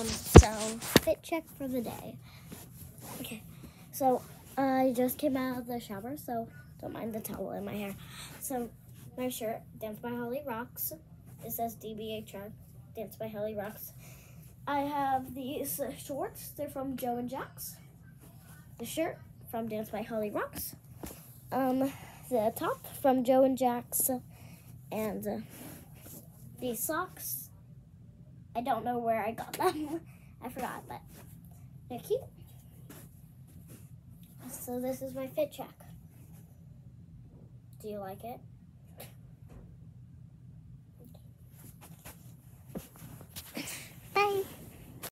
So fit check for the day. Okay, so I just came out of the shower, so don't mind the towel in my hair. So my shirt, Dance by Holly Rocks. It says DBHR, Dance by Holly Rocks. I have these shorts. They're from Joe and Jack's. The shirt from Dance by Holly Rocks. The top from Joe and Jack's, and these socks. I don't know where I got them. I forgot, but they're cute. So this is my fit check. Do you like it?